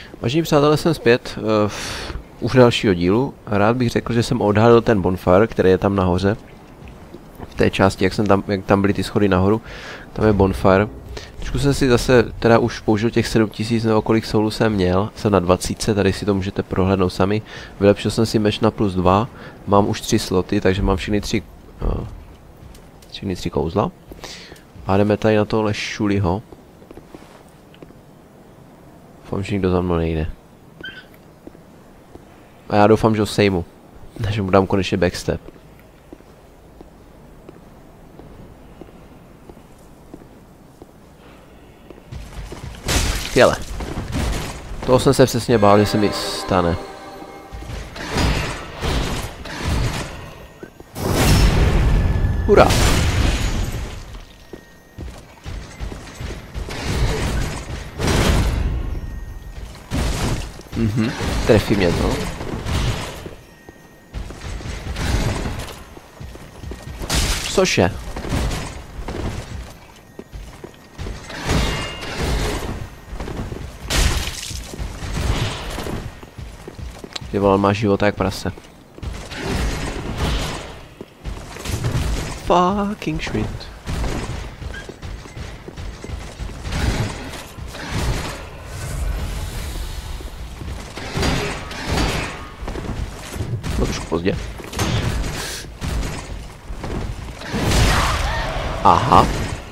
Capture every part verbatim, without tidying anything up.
Vážení přátelé, jsem zpět uh, už dalšího dílu. Rád bych řekl, že jsem odhalil ten bonfire, který je tam nahoře. V té části, jak, jsem tam, jak tam byly ty schody nahoru, tam je bonfire. Trošku jsem si zase teda už použil těch sedm tisíc nebo kolik soulů jsem měl. Jsem na dvacet, tady si to můžete prohlédnout sami. Vylepšil jsem si meč na plus dva. Mám už tři sloty, takže mám všechny tři, uh, všechny tři kouzla. A jdeme tady na tohle šuliho. Doufám, že nikdo za mnou nejde. A já doufám, že ho sejmu. Že mu dám konečně backstep. Skvěle. Toho jsem se přesně bál, že se mi stane. Hurá. Mhm, trefí mě to. Cože? Ty vole, má života jak prase. Fucking shit. No trošku pozdě. Aha.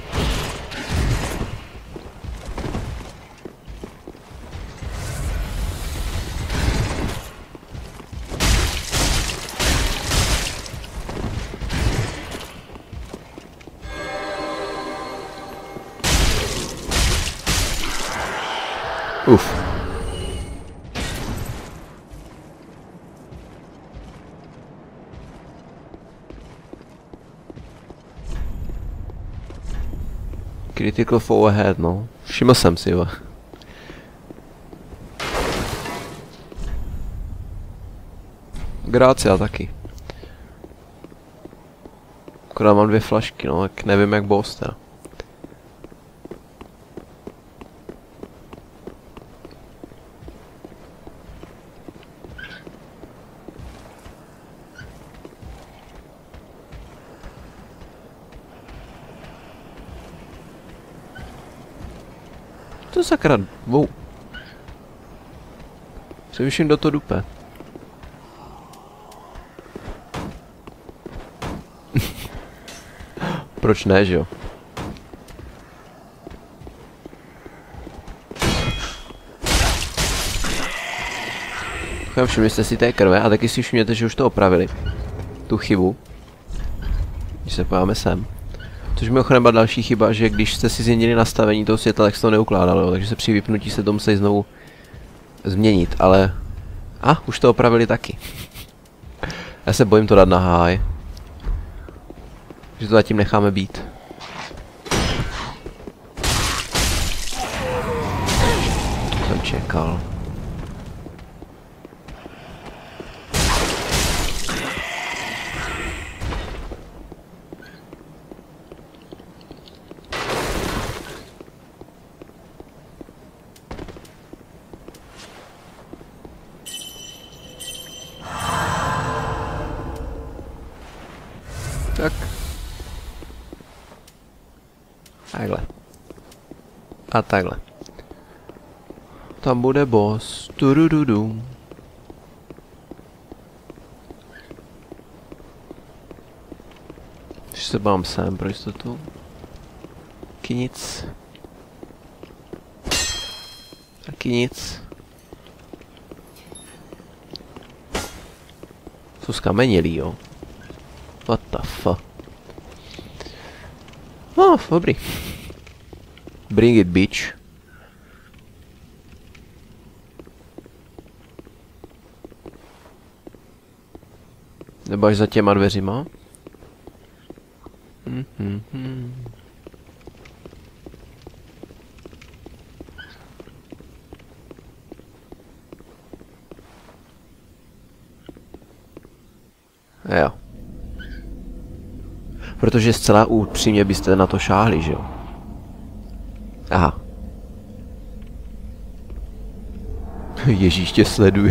Uf. Critical fall ahead, no. Všiml jsem si, jo. Grácia taky. Akorát mám dvě flašky, no, tak nevím jak boss teda. To sakra, wow. Přemýšlím do toho dupe. Proč ne, že jo? Všimli jste si té krve a taky si všimněte, že už to opravili. Tu chybu. Když se pojáme sem. Což mimochodem byla další chyba, že když jste si změnili nastavení toho světla, tak se to neukládalo, jo? Takže se při vypnutí se to musí znovu změnit, ale... A, ah, už to opravili taky. Já se bojím to dát na háj. Takže to zatím necháme být. To jsem čekal. Tak. Takhle. A takhle. Tam bude boss. Tudududu. Když se bám sem pro jistotu. Taky nic. Taky nic. Jsou skamenělí, jo. What the fuck? Oh, dobrý. Bring it, bitch. Nebo až za těma dveřima? Mm -hmm -hmm. Jo. Protože zcela upřímně byste na to šáhli, že jo? Aha. Ježíš tě sleduje.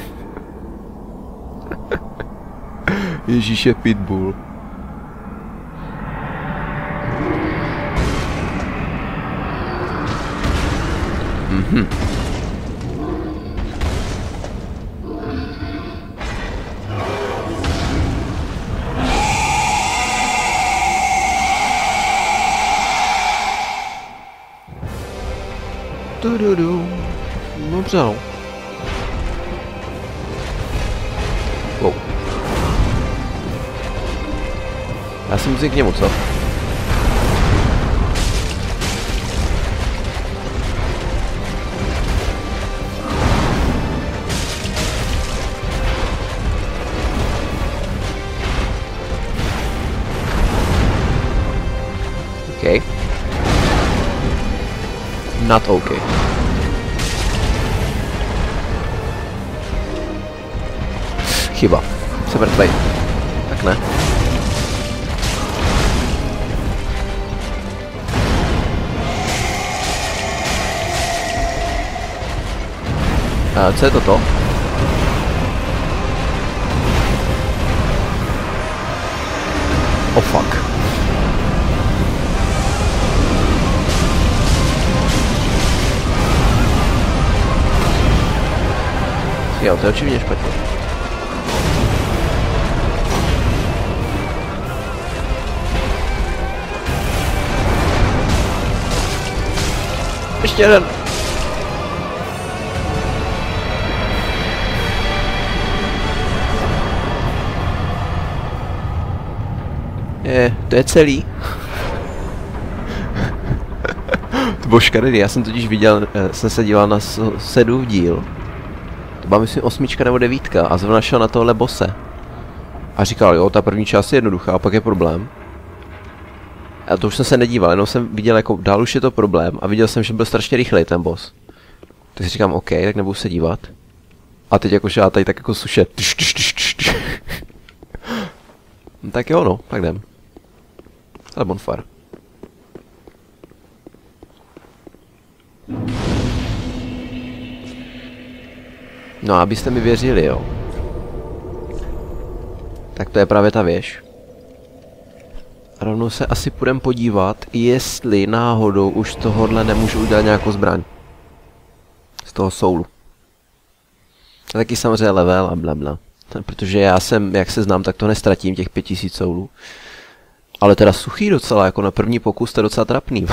Ježíš je pitbull. Mhm. Tududu. Dobře, no. Wow. Já si musím k němu, co? Okay. Not okay. Chyba. Jsem mrtvej. Tak ne. A co je toto? Oh fuck. Jo, to je očividně špatně. Ještě jeden. Je, to je celý. To bylo škaredý, já jsem totiž viděl, jsem se díval na sedu díl. To byla myslím osmička nebo devítka a zrovna šel na tohle bose. A říkal, jo, ta první část je jednoduchá, a pak je problém. A to už jsem se nedíval, jenom jsem viděl, jako dál už je to problém a viděl jsem, že byl strašně rychlej ten boss. Tak si říkám, OK, tak nebudu se dívat. A teď jakože já tady tak jako suše. No, tak jo, no, tak jdem. Ale bonfire. No, abyste mi věřili, jo. Tak to je právě ta věž. A rovnou se asi půjdem podívat, jestli náhodou už z tohohle nemůžu udělat nějakou zbraň. Z toho soulu. A taky samozřejmě level a blabla. Protože já jsem, jak se znám, tak to nestratím, těch pět tisíc soulů. Ale teda suchý docela, jako na první pokus, to je docela trapný.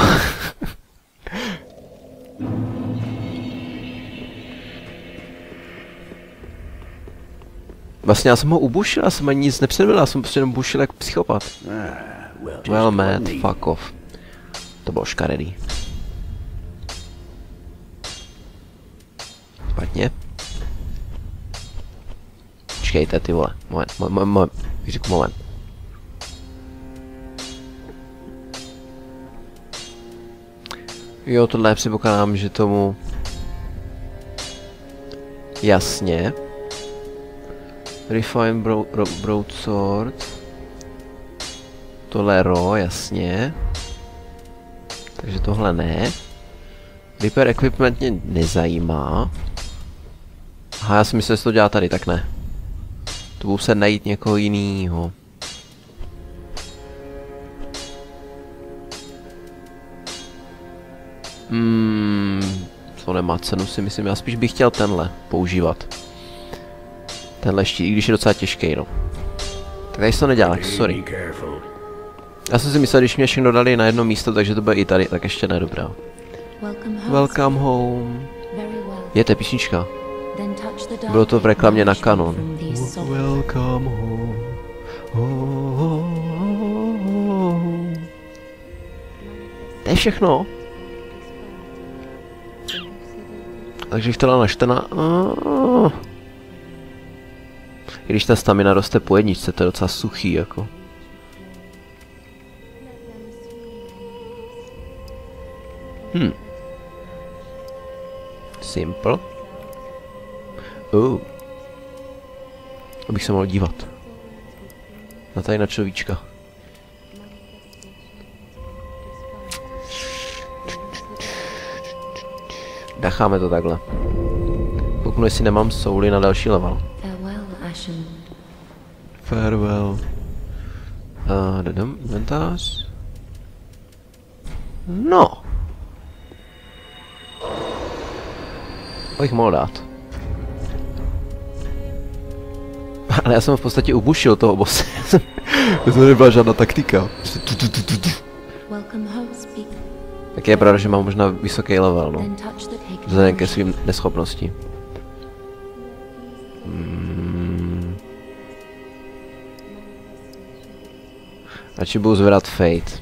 Vlastně já jsem ho ubušil, já jsem ani nic nepředvedl, já jsem prostě jenom bušil jak psychopat. Well mad, fuck off. To bylo škaredý. Špatně. Počkejte, ty vole. Moment, moment, moment. Říku moment. Jo, tohle předpokládám, že tomu... Jasně. Refine bro, bro, Broadsword. Tohle ro, jasně. Takže tohle ne. Repair equipment mě nezajímá. Aha, já si myslím, že to dělá tady, tak ne. To budu se najít někoho jinýho. Hmm, to nemá cenu, si myslím, já spíš bych chtěl tenhle používat. Tenhle štít, i když je docela těžký, no. Tak tady se to nedělá, sorry. Já jsem si myslel, když mě všechno dali na jedno místo, takže to bude i tady, tak ještě ne, dobrá. Welcome home. Je to písnička. Bylo to v reklamě na Canon. Welcome home. To je všechno. Takže jich to dal na čtrnáct. I když ta stamina roste po jedničce, to je docela suchý, jako. Hm. Simple. Uh. Abych se mohl dívat. Na tady na človíčka. Necháme to takhle. Kouknu, jestli nemám souly na další level. Farewell, Ashen. Farewell. A dadam, inventář. No. Abych mohl dát. Ale já jsem v podstatě ubušil toho bosse. To nebyla žádná taktika. Tak je pravda, že mám možná vysoký level, no. Vzhledem ke svým neschopnosti. Hmm. Radši budu zvedat Fate.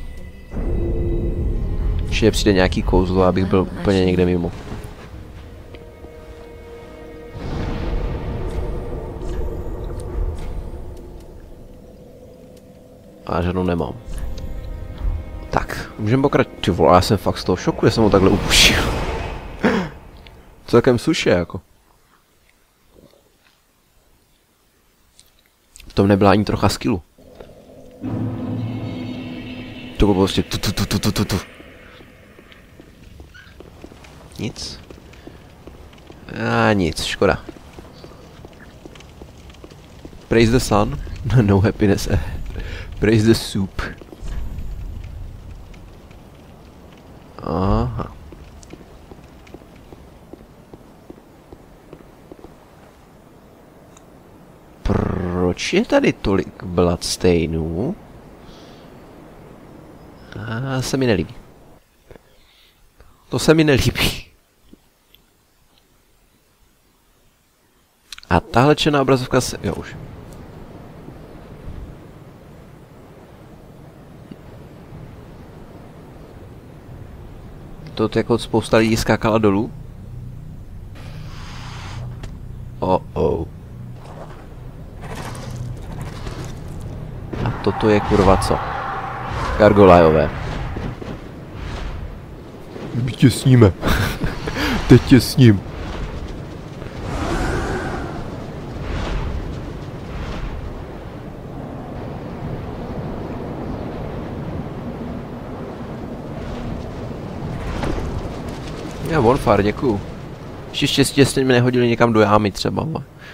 Určitě přijde nějaký kouzlo, abych byl úplně někde mimo. A žádnou nemám. Tak, můžeme pokračovat. Ty vole, já jsem fakt z toho šoku, že jsem ho takhle upušil. Celkem suše, jako. V tom nebyla ani trocha skillu. To bylo prostě tu tu tu tu tu tu tu. Nic. A nic, škoda. Praise the sun. No happiness ahead. Praise the soup. Aha. Proč je tady tolik bloodstainů? A se mi nelíbí. To se mi nelíbí. A tahle černá obrazovka se... Jo už. To jako spousta lidí skákala dolů. Oh oh. A toto je kurva co? Gargolajové. My tě sníme. Teď tě sním. Já bonfire, děkuju. Ještě štěstí, jestli mě nehodili někam do jámy třeba.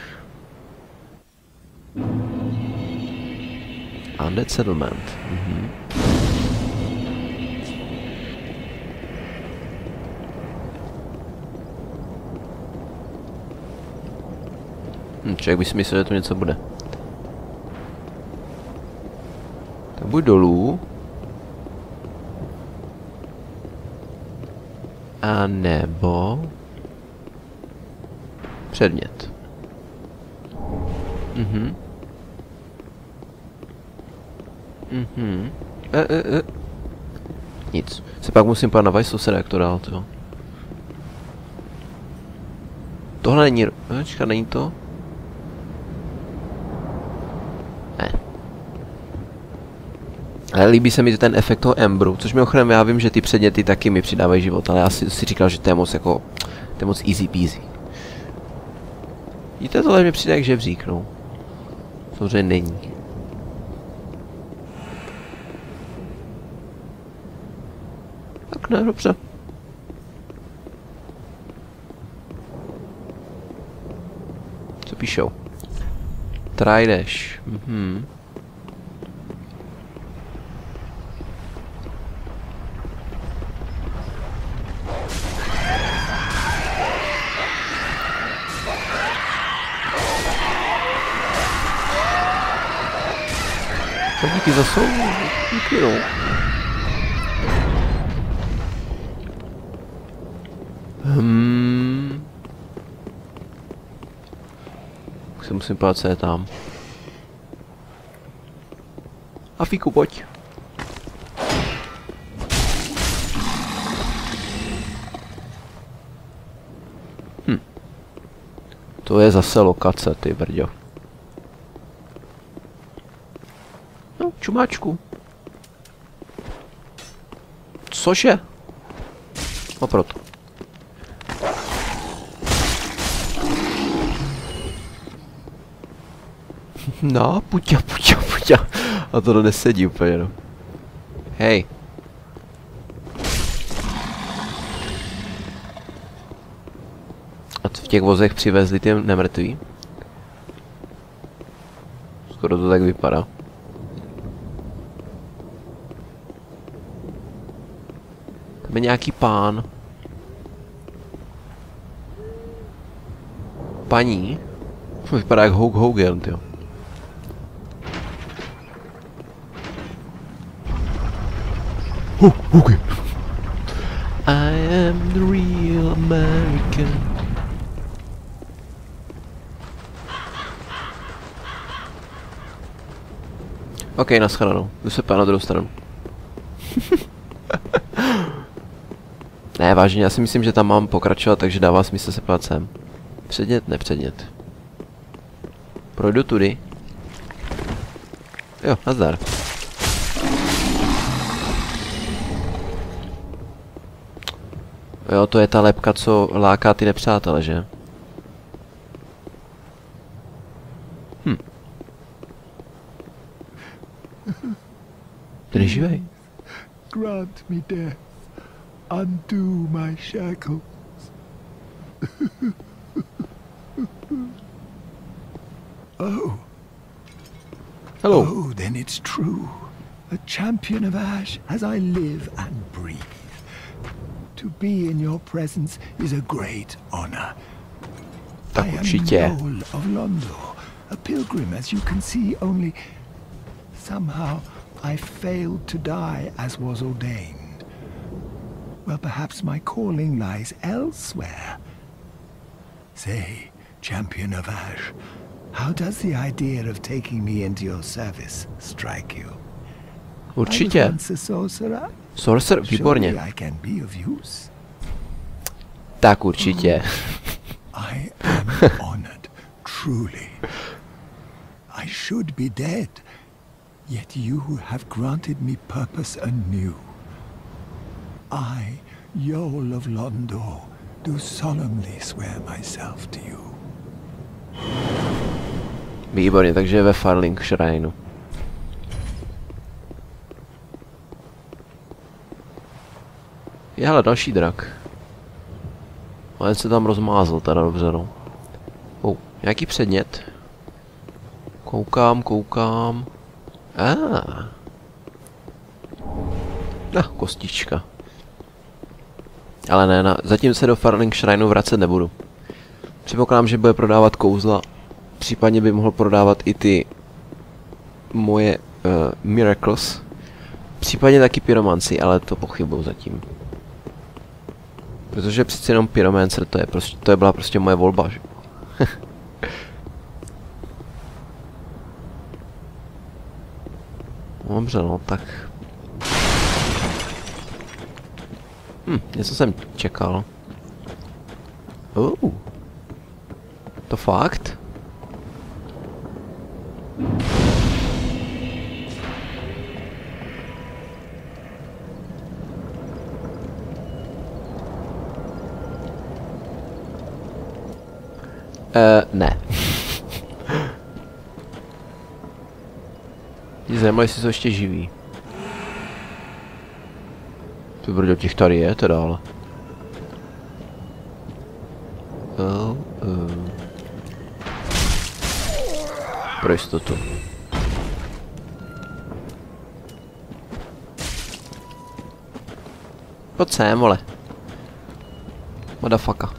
Undead settlement. Mhm. Hm, člověk by si myslel, že tu něco bude. Tak buď dolů. A nebo... předmět. Mhm. Mhm. E, e, e. Nic. Se pak musím pát na Vajsose reaktor dál, jo. Tohle není... Počka, není to? Ne. Ale líbí se mi ten efekt toho Embru, což mimochodem já vím, že ty předměty taky mi přidávají život, ale já si, si říkal, že to je moc jako... To je moc easy peasy. Víte, tohle mi přijde jak žebřík, no. Samozřejmě není. Tak ne, dobře. Co píšou? Try dash. Mhm. Tak díky za slovo, díky no. Hmm. Se musím pát, co je tam. A Fíku, pojď. Hm. To je zase lokace, ty brďo. No, čumáčku. Cože? No proto. No, puťa, puťa, puťa. A to nesedí úplně, no. Hej. A v těch vozech přivezli ty nemrtví. Skoro to tak vypadá. Tam je nějaký pán. Paní. Vypadá jak Hulk Hogan, tyjo. Oh, okay. I am the real American. OK, naschledanou. Jdu se pán na druhou stranu. Ne, vážně, já si myslím, že tam mám pokračovat, takže dává smysl se pát sem. Předmět, nepředmět. Projdu tudy. Jo, nazdar. Jo, to je ta lepka, co láká ty nepřátele, že? Hm. Ten je živej. Grant me death. Undo my shackles. Oh. Hello. Oh, then it's true. A champion of Ash as I live and breathe. To be in your presence is a great honor. Tak I am určitě. Noel of Londo, a pilgrim, as you can see, only somehow I failed to die as was ordained. Well, perhaps my calling lies elsewhere. Say, champion of Ash, how does the idea of taking me into your service strike you? Určitě. I was once a sorcerer. Sorcerer, výborně. Surely I can be of use. Tak určitě. I am honored, truly. I should be dead, yet you have granted me purpose anew. I, Yoel of Londo, do solemnly swear myself to you. Výborně, takže je ve Firelink Shrine. Je, hele, další drak. Ale se tam rozmázl, teda dobře, no. Oh, nějaký předmět. Koukám, koukám. Ah. Ah, kostička. Ale ne, na, zatím se do Firelink Shrine vracet nebudu. Předpokládám, že bude prodávat kouzla. Případně by mohl prodávat i ty moje uh, miracles. Případně taky pyromanci, ale to pochybuju zatím. Protože přeci jenom pyromancer, to je prostě, to je byla prostě moje volba, že? Dobře, no, tak. Hm, něco jsem čekal. Uh. To fakt? Uh, ne. Mě zajímá, jestli to ještě živí. To brdo, těch tady je teda, ale. Oh, uh. Pro jistotu. Pojď sem, vole. Motherfucker.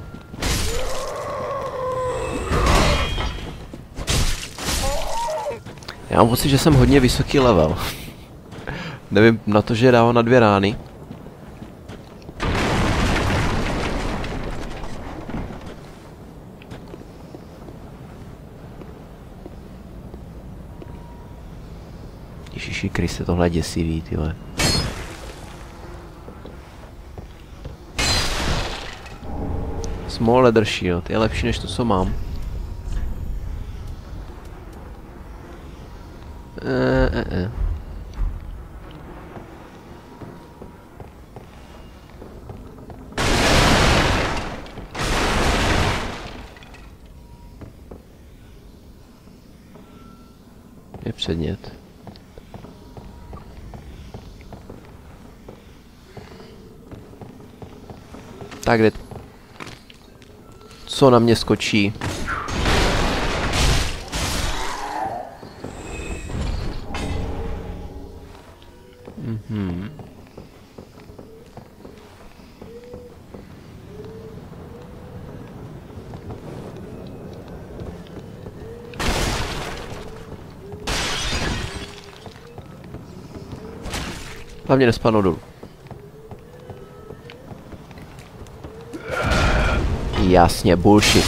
Já mám pocit, že jsem hodně vysoký level. Nevím, na to, že je dává na dvě rány. Ježiši Kriste, tohle je děsivý, tyhle. Small leather shield, je lepší než to, co mám. Uh, uh, uh. Je předmět. Tak kde? Co co na mě skočí. Mhm. Hlavně nespadnou dolů. Jasně, bullshit.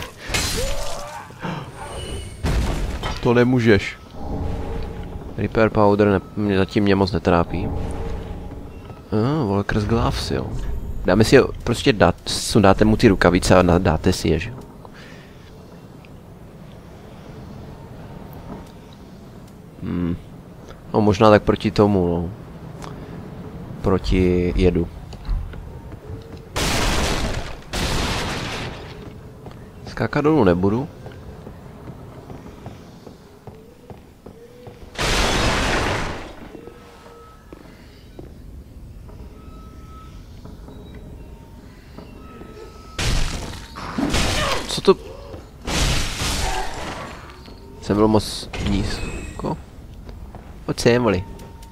To nemůžeš. Repair powder ne, mě zatím mě moc netrápí. Ah, Walker's gloves, jo. Dáme si je, prostě dát, sundáte mu ty rukavice a dáte si je, že? Hmm. No možná tak proti tomu, no. Proti jedu. Skákat dolů nebudu. Co to? Jsem byl moc nízko. Pojď sem, voli.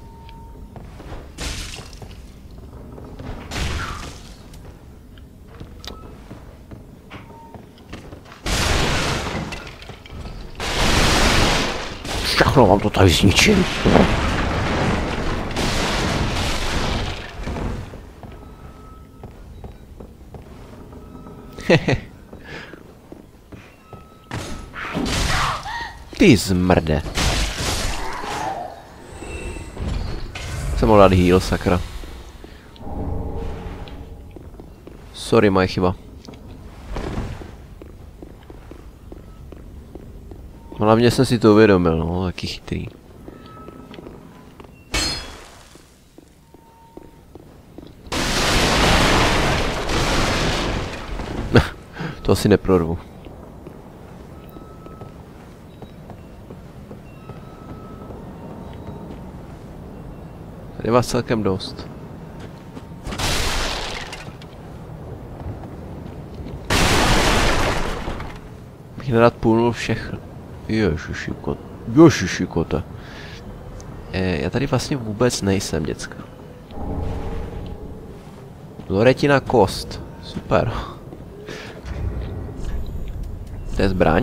Všechno vám to tady zničím. Hehe. Ty zmrde. Jsem mohl dát heal, sakra. Sorry, moje chyba. Hlavně jsem si to uvědomil, no, jaký chytrý. To asi neprorvu. Tady je vás celkem dost. Bych nerad půlnul všechno. Ježiši kot. Ježiši kote. E, já tady vlastně vůbec nejsem, děcka. Loretina kost. Super. To je zbraň.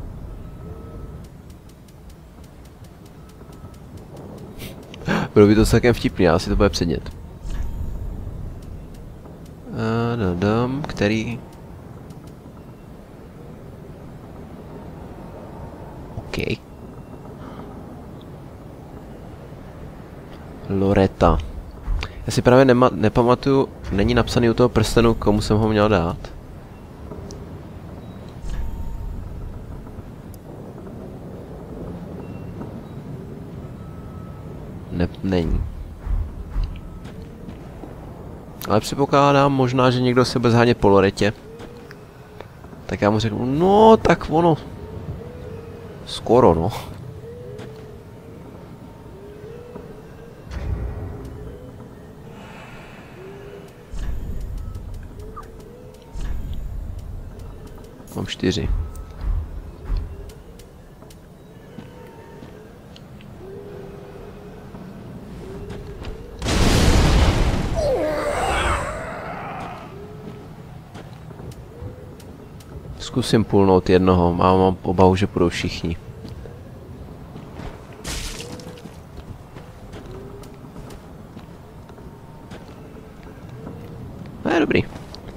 Bylo by to celkem vtipný, ale asi to bude předmět. Dom, který... OK. Loreta. Já si právě nema, nepamatuju, není napsaný u toho prstenu, komu jsem ho měl dát. Ne, není. Ale předpokládám možná, že někdo se bude zhánět po Loretě. Tak já mu řeknu, no tak ono. Skoro, no. Mám čtyři. Zkusím půlnout jednoho, mám, mám obavu, že půjdou všichni. No je dobrý.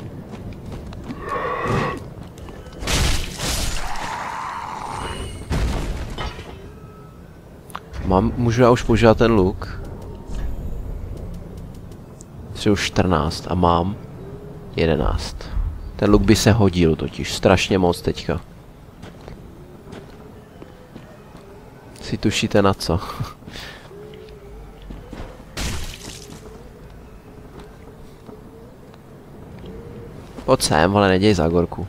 Mám, můžu já už používat ten luk? Třeba už čtrnáct a mám jedenáct. Ten luk by se hodil totiž strašně moc teďka. Si tušíte na co? Pojď sem, ale neděj zágorku.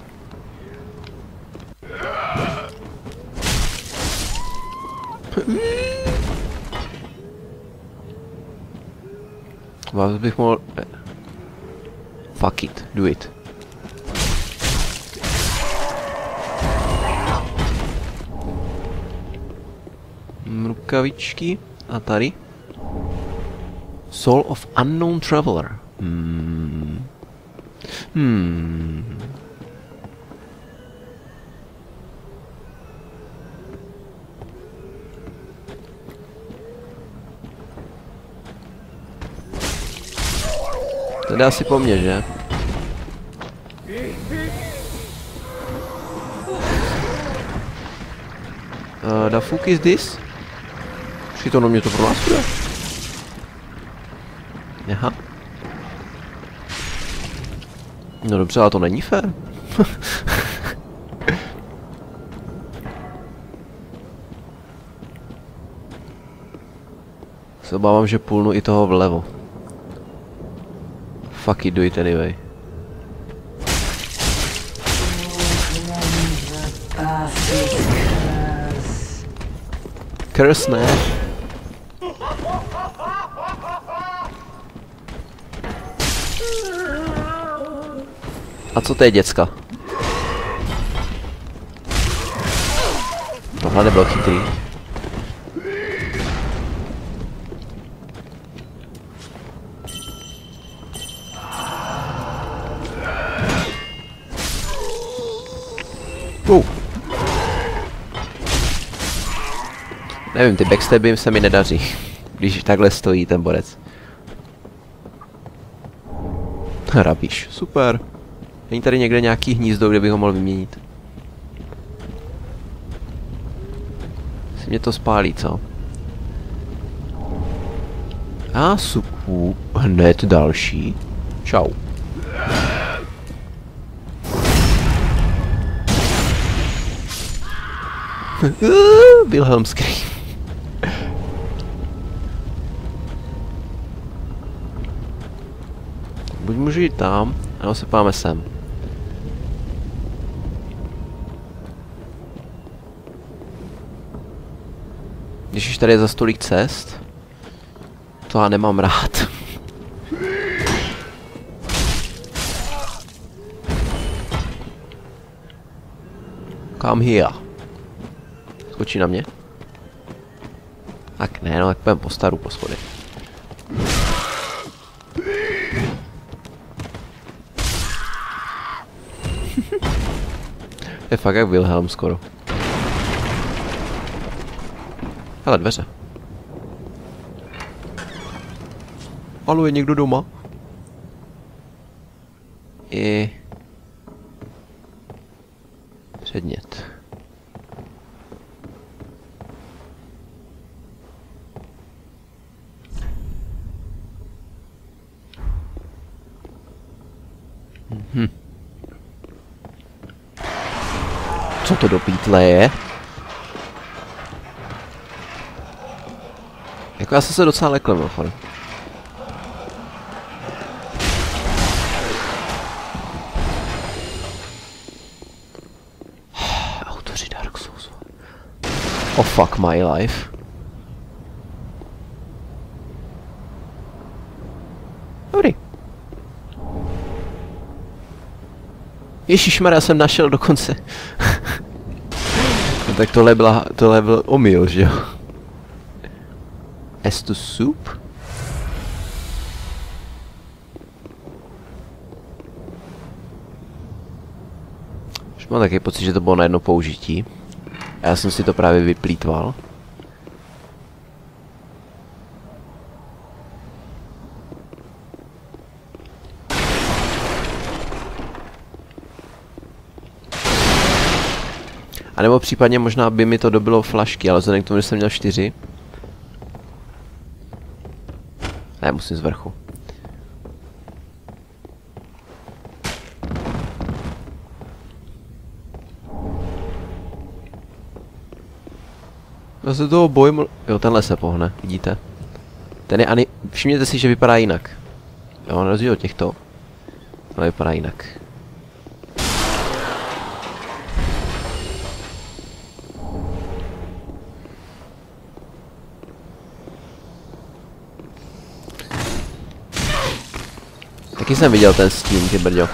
Vás bych mohl... Fuck it, do it. rukavičky. A tady. Soul of Unknown Traveler. Hmm. Hmm. To jde asi po mně, že? Uh, the fuck is this? Už to na mě to pro nás bude? Aha. No dobře, ale to není fér. Se obávám, že půlnu i toho vlevo. Fuck it, do it anyway. Curse, ne? A co to je, děcka? Tohle nebylo chytrý. Uh. Nevím, ty backstaby se mi nedaří, když takhle stojí ten borec. Hrabíš, super. Není tady někde nějaký hnízdo, kde bych ho mohl vyměnit? Si mě to spálí, co? A suku, hned další. Čau. Wilhelm Scream. Buď můžu jít tam, ano, se páme sem. Když už tady je za stolik cest, to já nemám rád. Come here. Skočí na mě? Tak ne, no tak půjdem po staru po schody. Je fakt jak Wilhelm skoro. Hele, dveře. Halo, je někdo doma? I... předmět. Mhm. Co to do pítle je? Jako já jsem se docela lekl, mimochodem. Autoři Dark Souls. Oh fuck my life. Dobrý. Ježišmarja, jsem našel dokonce. No tak tohle byla, tohle byl omyl, že jo? Estus soup? Už mám taky pocit, že to bylo na jedno použití. A já jsem si to právě vyplýtval. A nebo případně možná by mi to dobilo flašky, ale vzhledem k tomu, že jsem měl čtyři. Ne, musím z vrchu. Já se toho bojím. Jo, tenhle se pohne, vidíte. Ten je ani... Všimněte si, že vypadá jinak. Jo, na rozdíl od těchto. Ale vypadá jinak. Taky jsem viděl ten stín, ty brďo.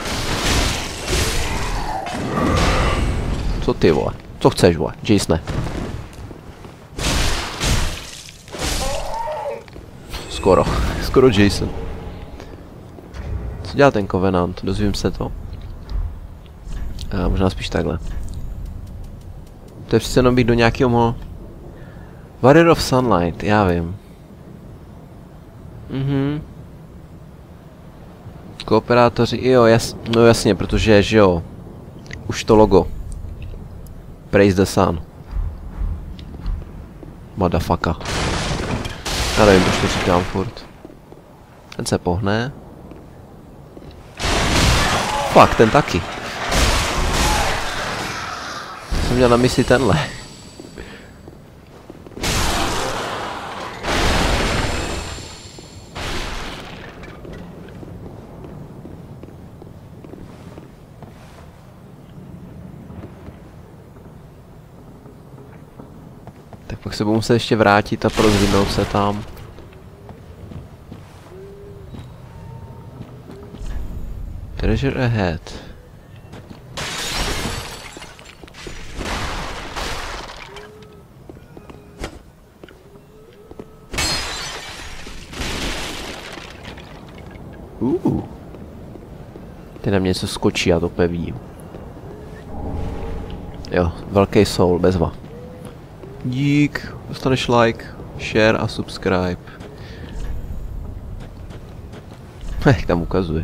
Co ty, vole? Co chceš, vole? Jasone. skoro. Skoro Jason. Co dělá ten Covenant? Dozvím se to. A možná spíš takhle. To je přece jenom být do nějakého mohl... Warrior of Sunlight, já vím. Mhm. Kooperátoři, jo, jas, no jasně, protože, že jo. Už to logo. Praise the Sun. Motherfucker. Já nevím, proč to říkám furt. Ten se pohne. Fuck, ten taky. Jsem měl na mysli tenhle. Tak pak se budu muset ještě vrátit a porozvinout se tam. Treasure ahead. Uh. Ty na mě něco skočí, já to úplně vidím. Jo, velký soul, bezva. Dík, dostaneš like, share a subscribe. Jak tam ukazuje.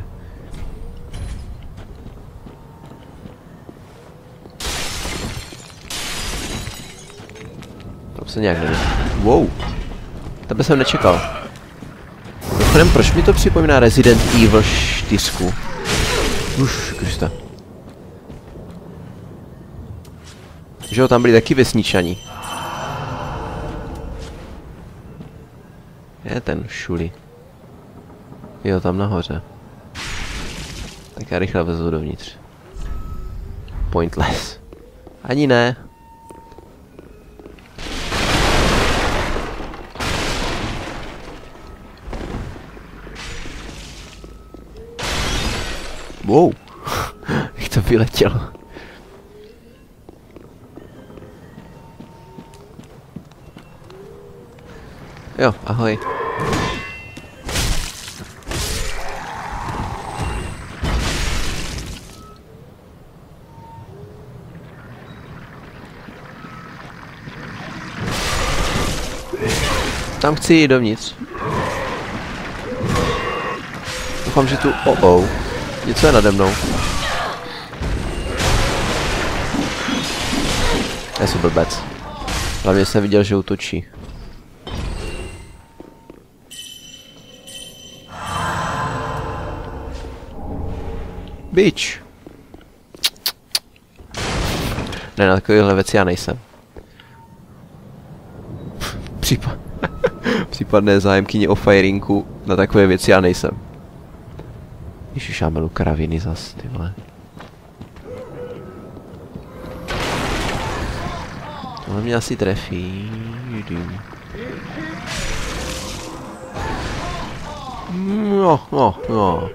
Tam se nějak nevím. Wow. Tebe jsem nečekal. Mimochodem, proč mi to připomíná Resident Evil čtyři? Už, Krista. Že jo, tam byli taky vesničani. Je ten šuli. Jo, tam nahoře. Tak já rychle vezu dovnitř. Pointless. Ani ne. Wow. Jak to vyletělo. Jo, ahoj. Tam chci jít dovnitř. Doufám, že tu... Oh oh. Něco je nade mnou. Já jsem blbec. Hlavně jsem viděl, že útočí. Bitch. Ne, na takovéhle věci já nejsem. Případ... Případné zájemkyně o firingu, na takové věci já nejsem. Ježiš, já milu kraviny zas, ty vole. Tohle mě asi trefí. No, no, no.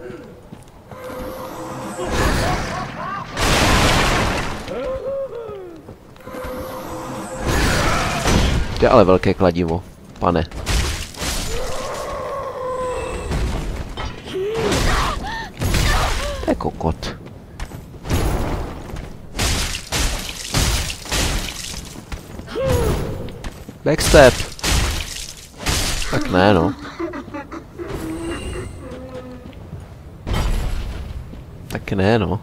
To je ale velké kladivo, pane. To je kokot. Backstep. Tak ne, no. Tak ne, no.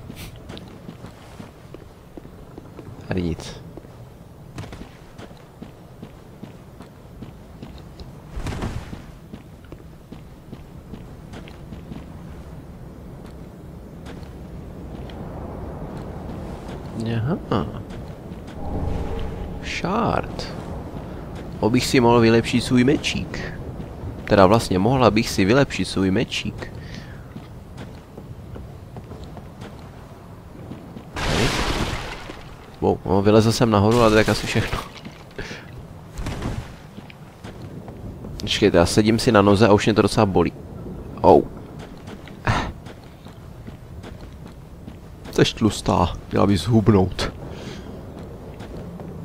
Tady nic. Aha. Shard. Obych si mohl vylepšit svůj mečík. Teda vlastně mohla bych si vylepšit svůj mečík. Wow, no, vylezl jsem nahoru, ale to je tak asi všechno. Počkejte, já sedím si na noze a už mě to docela bolí. Oh. Jsi tlustá, měla bys hubnout.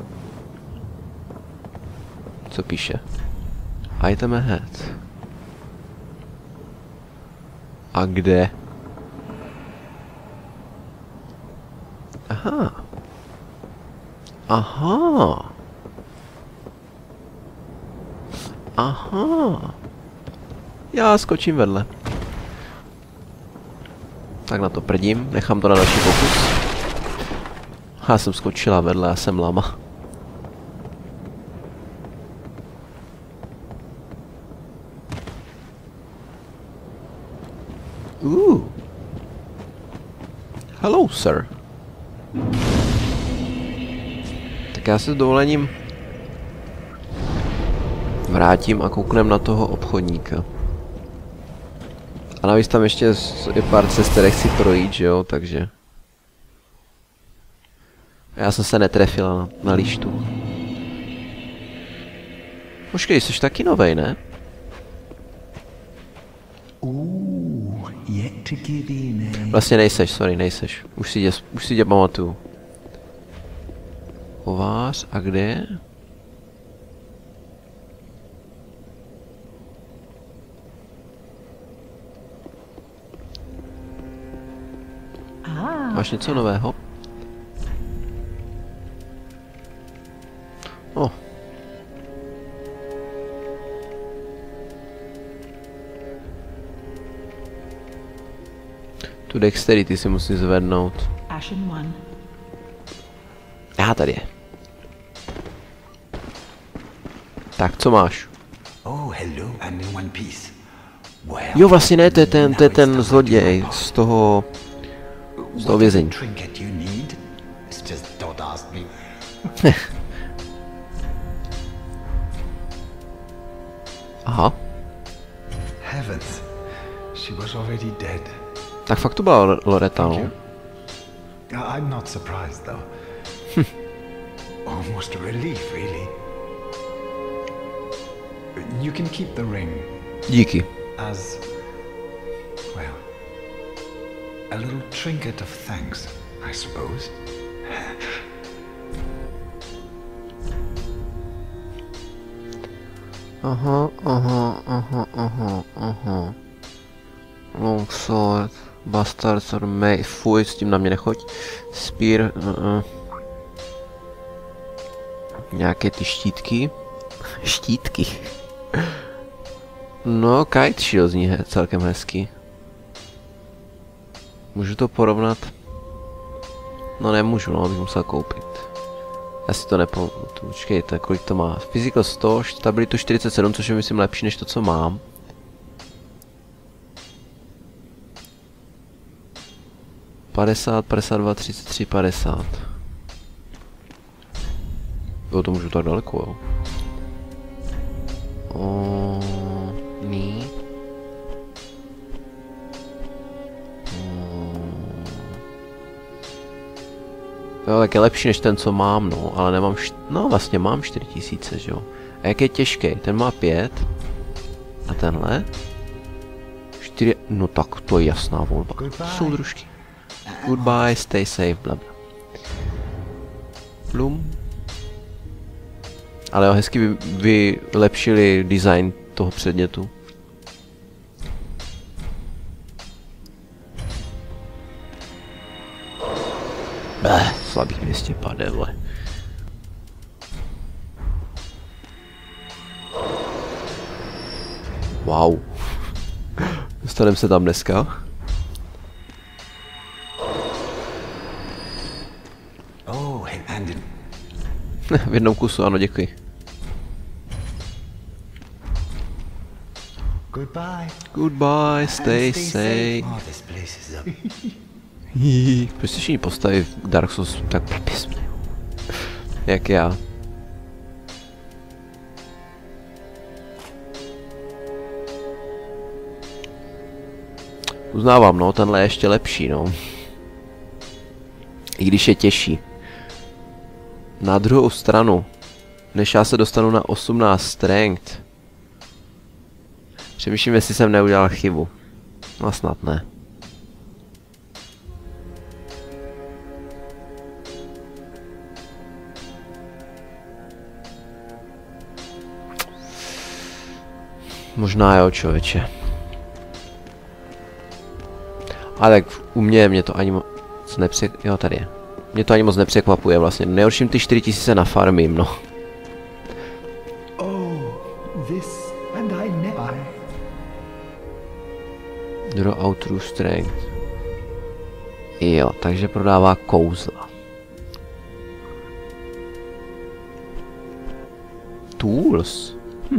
Co píše? Item ahead. A kde? Aha. Aha. Aha. Já skočím vedle. Tak na to prdím, nechám to na další pokus. Já jsem skočila vedle, já jsem lama. Uh. Hello, sir. Tak já se s dovolením vrátím a kouknem na toho obchodníka. A navíc tam ještě je pár cest, které chci projít, že jo, takže... Já jsem se netrefila na, na lištu. Počkej, jsi taky novej, ne? Vlastně nejseš, sorry, nejseš. Už si tě, už si tě pamatuju. Kovář, a kde je? Máš něco nového? Oh. Tu dexterity si musím zvednout. Aha, tady je. Tak, co máš? Jo, vlastně ne, to je ten, to je ten zloděj z toho... z toho vězení. Aha. Tak fakt to byla Loretta, no? I'm not surprised though. Almost a relief, really. You can keep the ring. Díky. As well, a little trinket of thanks, I suppose. Aha, aha, aha, aha, aha. Longsword, bastards or mace, fuj, s tím na mě nechoď. Spear, uh -uh. Nějaké ty štítky. Štítky. No, kite shield zní he celkem hezky. Můžu to porovnat? No nemůžu, no, bych musel koupit. Já si to nepamatuju, počkejte, kolik to má. Physical sto, stabilitu čtyřicet sedm, což je myslím lepší než to, co mám. padesát, padesát dva, třicet tři, padesát. Jo, to můžu tak daleko, jo. O, ní. Jo, tak je lepší než ten, co mám, no, ale nemám, št... no vlastně mám čtyři tisíce, že jo. A jak je těžký, ten má pět. A tenhle? čtyři, no tak to je jasná volba. Soudružky. Goodbye, stay safe, blabla. Blum. Ale jo, hezky vy, vylepšili design toho předmětu. Bleh, slabých dvě stě pade, vole. Wow. Dostaneme se tam dneska. Oh, and in... V jednom kusu, ano, děkuji. Goodbye. Goodbye, stay safe. Oh, this place is up. Hihi, proč si všichni postaví v Dark Souls tak pěpisně? Jak já. Uznávám, no, tenhle je ještě lepší, no. I když je těžší. Na druhou stranu, než já se dostanu na osmnáct strength, přemýšlím, jestli jsem neudělal chybu. No snad ne. Možná jo, člověče. Ale tak u mě, mě to ani moc nepřekvapuje. Jo, tady je. Mě to ani moc nepřekvapuje vlastně. Nejhorším ty čtyři tisíce na farmím, no. Oh, this and I never. Draw out true strength. Jo, takže prodává kouzla. Tools. Hm.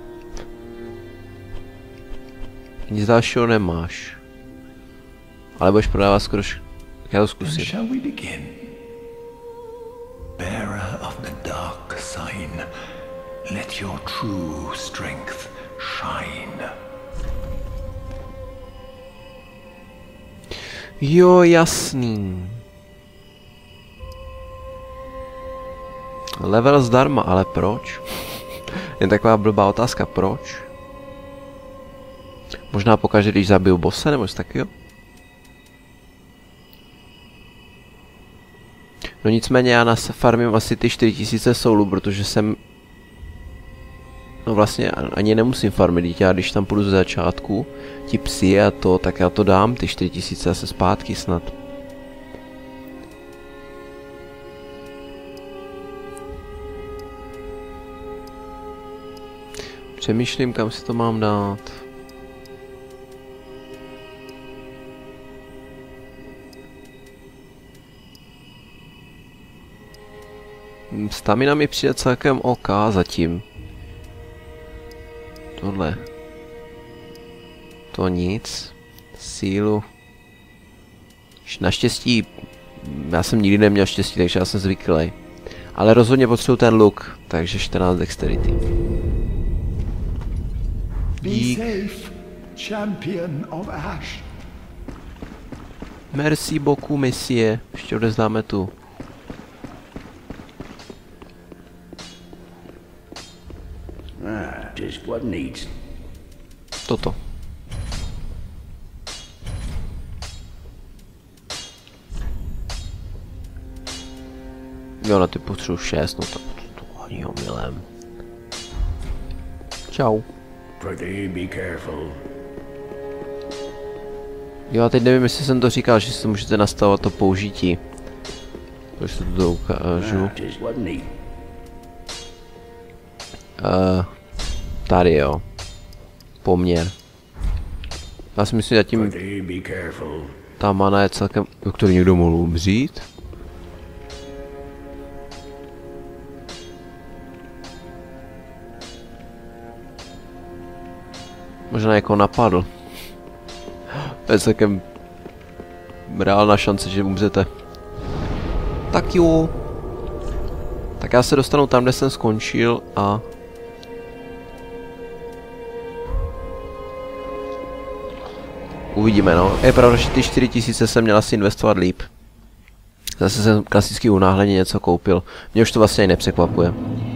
Nic dalšího nemáš. Ale budeš prodávat skoro. Já to zkusím. Shall we begin? Bearer of the dark sign, let your true strength shine. Jo, jasný. Level zdarma, ale proč? Jen taková blbá otázka, proč? Možná pokaždé, když zabiju bosse, nebo něco takového? No nicméně já nafarmím asi ty čtyři tisíce soulů, protože jsem... No vlastně ani nemusím farmit, dítě, já když tam půjdu ze začátku, ti psi a to, tak já to dám, ty čtyři tisíce zase zpátky snad. Přemýšlím, kam si to mám dát. Stamina mi přijde celkem OK zatím. Tohle. To nic. Sílu. Naštěstí, já jsem nikdy neměl štěstí, takže já jsem zvyklý. Ale rozhodně potřebuji ten look, takže čtrnáct dexterity. Dík. Champion of Ash. Merci beaucoup, monsieur. Ještě odezdáme tu. Ah, just what needs. Toto. Jo, na ty potřebuji šest, no to, to ani omylem. Čau. Pretty be careful. Jo, a teď nevím, jestli jsem to říkal, že si můžete nastavovat to použití. Když to tu ukážu. Ah, just what need. Uh, tady jo. Poměr. Já si myslím, že zatím Pretty be careful. ta mana je celkem... Do který někdo mohl umřít? Možná jako napadl. To je celkem reálná šance, že umřete. Tak jo. Tak já se dostanu tam, kde jsem skončil a... Uvidíme, no. Je pravda, že ty čtyři tisíce jsem měl asi investovat líp. Zase jsem klasicky unáhleně něco koupil. Mě už to vlastně nepřekvapuje.